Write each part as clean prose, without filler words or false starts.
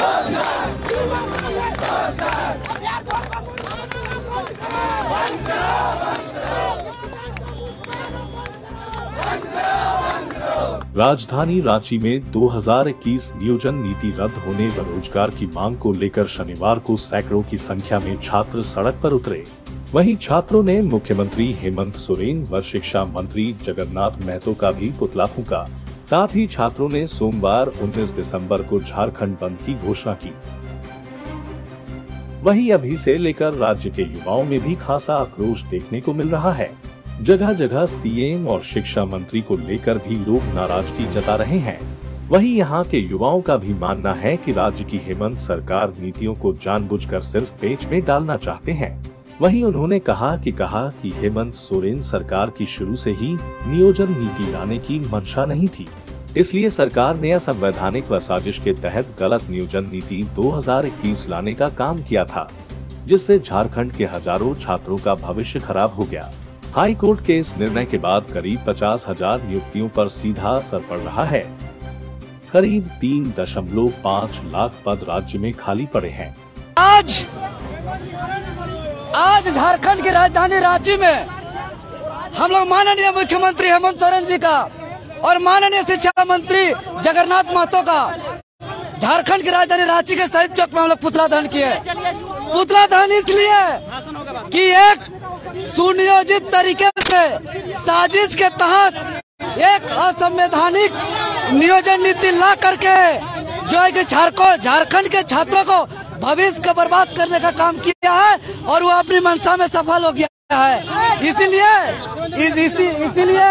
राजधानी रांची में 2021 नियोजन नीति रद्द होने व रोजगार की मांग को लेकर शनिवार को सैकड़ों की संख्या में छात्र सड़क पर उतरे। वहीं छात्रों ने मुख्यमंत्री हेमंत सोरेन व शिक्षा मंत्री जगन्नाथ महतो का भी पुतला फूंका। साथ ही छात्रों ने सोमवार 19 दिसंबर को झारखंड बंद की घोषणा की। वहीं अभी से लेकर राज्य के युवाओं में भी खासा आक्रोश देखने को मिल रहा है। जगह जगह सीएम और शिक्षा मंत्री को लेकर भी लोग नाराजगी जता रहे हैं। वहीं यहां के युवाओं का भी मानना है कि राज्य की हेमंत सरकार नीतियों को जानबूझकर सिर्फ पेच में डालना चाहते हैं। वहीं उन्होंने कहा कि हेमंत सोरेन सरकार की शुरू से ही नियोजन नीति लाने की मंशा नहीं थी, इसलिए सरकार ने असंवैधानिक व साजिश के तहत गलत नियोजन नीति 2021 लाने का काम किया था, जिससे झारखंड के हजारों छात्रों का भविष्य खराब हो गया। हाई कोर्ट के इस निर्णय के बाद करीब 50,000 नियुक्तियों पर सीधा असर पड़ रहा है। करीब 3.5 लाख पद राज्य में खाली पड़े हैं। आज झारखंड की राजधानी रांची में हम लोग माननीय मुख्यमंत्री हेमंत सोरेन जी का और माननीय शिक्षा मंत्री जगन्नाथ महतो का झारखंड की राजधानी रांची के शहीद चौक में हम लोग पुतला दहन किए। पुतला दहन इसलिए कि एक सुनियोजित तरीके से साजिश के तहत एक असंवैधानिक नियोजन नीति ला करके जो है कि झारखंड के छात्रों को भविष्य को बर्बाद करने का काम किया है और वो अपनी मंशा में सफल हो गया है। इसीलिए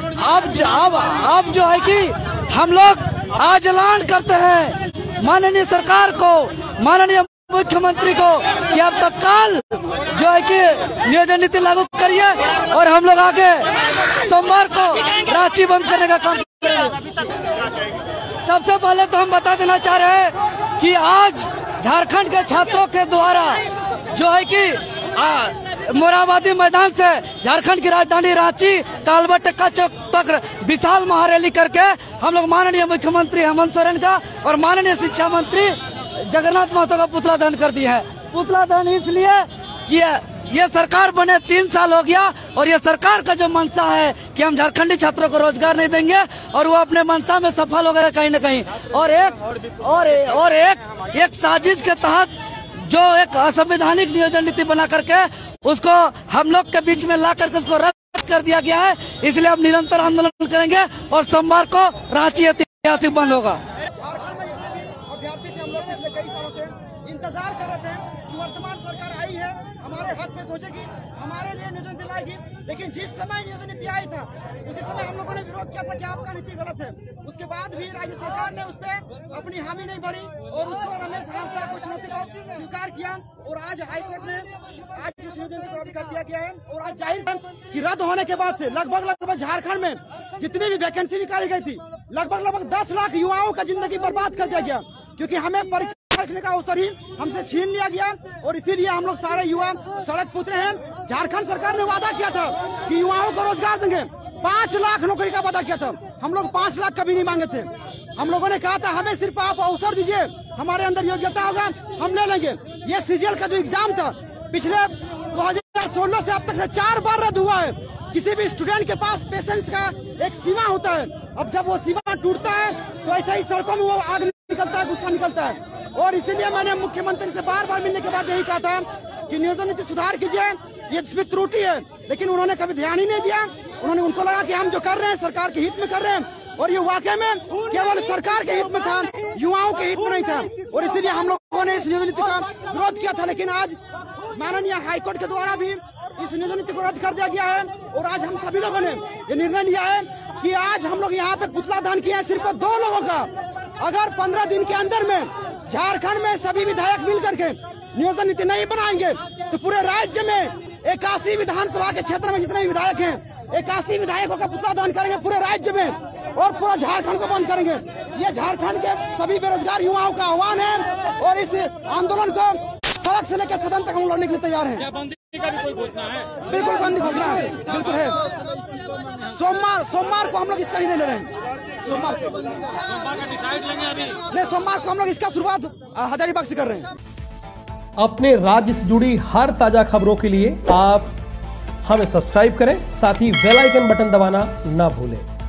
अब जो है कि हम लोग आज ऐलान करते हैं माननीय सरकार को, माननीय मुख्यमंत्री को कि आप तत्काल जो है कि नियोजन नीति लागू करिए और हम लोग आगे सोमवार को रांची बंद करने का काम करेंगे। सबसे पहले तो हम बता देना चाह रहे हैं कि आज झारखंड के छात्रों के द्वारा जो है कि मोराबादी मैदान से झारखंड की राजधानी रांची कालबा चौक तक विशाल महारैली करके हम लोग माननीय मुख्यमंत्री हेमंत सोरेन का और माननीय शिक्षा मंत्री जगन्नाथ महतो का पुतला दहन कर दिया है। पुतला दहन इसलिए कि ये सरकार बने 3 साल हो गया और ये सरकार का जो मंशा है कि हम झारखंडी छात्रों को रोजगार नहीं देंगे और वो अपने मंशा में सफल हो गए कहीं न कहीं। और एक साजिश के तहत जो एक असंवैधानिक नियोजन नीति बना करके उसको हम लोग के बीच में ला करके उसको रद्द कर दिया गया है। इसलिए अब निरंतर आंदोलन करेंगे और सोमवार को रांची ऐतिहासिक बंद होगा। पिछले कई सालों से इंतजार कर रहे थे कि वर्तमान सरकार आई है, हमारे हक में सोचेगी, हमारे लिए नियोजन दिलाएगी। लेकिन जिस समय नियोजन नीति आई था उसी समय हम लोगों ने विरोध किया था कि आपका नीति गलत है। उसके बाद भी राज्य सरकार ने उस पर अपनी हामी नहीं भरी और उसको रमेश हांसदा को चुनौती को स्वीकार किया और आज हाईकोर्ट ने आज उस नियोजन नीति को रद्द कर दिया गया है। और आज जाहिर है कि रद्द होने के बाद से लगभग झारखंड में जितनी भी वैकेंसी निकाली गई थी लगभग 10 लाख युवाओं का जिंदगी बर्बाद कर दिया गया, क्योंकि हमें परीक्षा लिखने का अवसर ही हमसे छीन लिया गया और इसीलिए हम लोग सारे युवा सड़क पर उतरे हैं। झारखंड सरकार ने वादा किया था कि युवाओं को रोजगार देंगे, 5 लाख नौकरी का वादा किया था। हम लोग 5 लाख कभी नहीं मांगे थे। हम लोगों ने कहा था हमें सिर्फ आप अवसर दीजिए, हमारे अंदर योग्यता होगा हम ले लेंगे। ये सीजीएल का जो एग्जाम था पिछले 2016 से अब तक से 4 बार रद्द हुआ है। किसी भी स्टूडेंट के पास पेशेंस का एक सीमा होता है, अब जब वो सीमा टूटता है तो ऐसा ही सड़कों में वो आग निकलता है, गुस्सा निकलता है। और इसीलिए मैंने मुख्यमंत्री से बार मिलने के बाद यही कहा था कि नियोजन नीति सुधार कीजिए, ये इसमें त्रुटि है, लेकिन उन्होंने कभी ध्यान ही नहीं दिया। उनको लगा कि हम जो कर रहे हैं सरकार के हित में कर रहे हैं और ये वाकई में केवल सरकार के हित में था, युवाओं के हित में नहीं था। और इसीलिए हम लोगों ने इस नियोजन नीति का विरोध किया था। लेकिन आज माननीय हाईकोर्ट के द्वारा भी इस नियोजन नीति को रद्द कर दिया गया है और आज हम सभी लोगों ने ये निर्णय लिया है कि आज हम लोग यहाँ पे पुतला दहन किया है सिर्फ 2 लोगों का। अगर 15 दिन के अंदर में झारखंड में सभी विधायक मिल करके नियोजन नीति नहीं बनाएंगे तो पूरे राज्य में 81 विधानसभा के क्षेत्र में जितने भी विधायक हैं 81 विधायकों का पुतला दहन करेंगे पूरे राज्य में और पूरा झारखंड को बंद करेंगे। ये झारखंड के सभी बेरोजगार युवाओं का आह्वान है और इस आंदोलन को सड़क से लेकर सदन तक हम लड़ने के लिए तैयार हैं। बिल्कुल बंद घोषणा है, बिल्कुल है। सोमवार को हम लोग इसका निर्णय ले रहे हैं। सोमवार का डिसाइड लेंगे अभी नहीं, सोमवार को हम लोग इसका शुरुआत हजारीबाग से कर रहे हैं। अपने राज्य से जुड़ी हर ताजा खबरों के लिए आप हमें सब्सक्राइब करें, साथ ही बेल आइकन बटन दबाना ना भूलें।